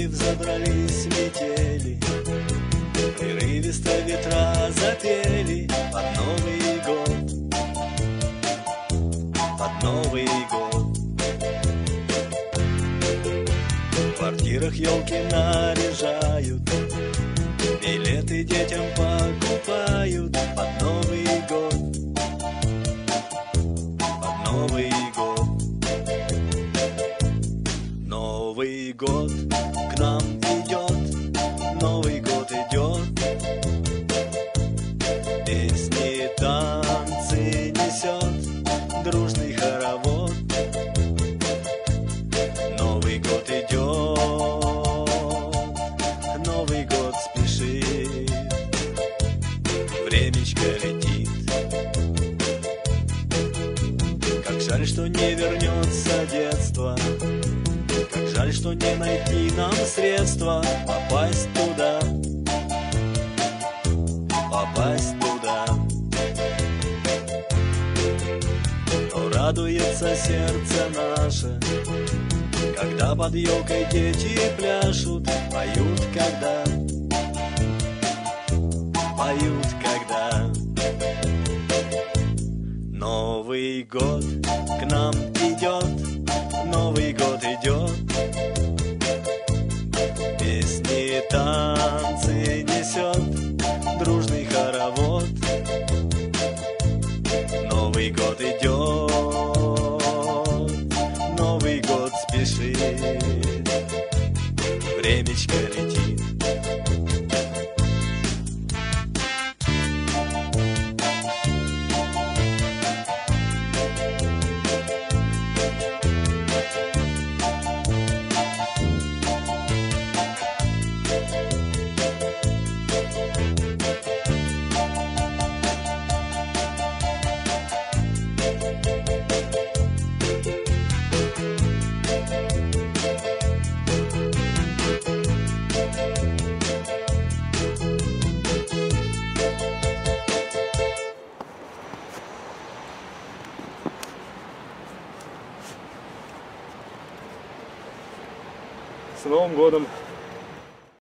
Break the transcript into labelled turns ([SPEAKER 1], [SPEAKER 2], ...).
[SPEAKER 1] Елки взобрались метели, прерывисто ветра запели под Новый год, под Новый год. В квартирах елки наряжают, билеты детям покупают под Новый год, под Новый год. Новый год к нам идет, Новый год идет, песни, танцы несет дружный хоровод. Новый год идет, Новый год спешит, времечко летит. Как жаль, что не вернется детство, как жаль, что не найти нам средства попасть туда, попасть туда. Но радуется сердце наше, когда под елкой дети пляшут, поют, когда, поют, когда. Новый год к нам идет, Новый год идет, песни, танцы несет дружный хоровод. Новый год идет, Новый год спешит, времечко летит.
[SPEAKER 2] С Новым годом!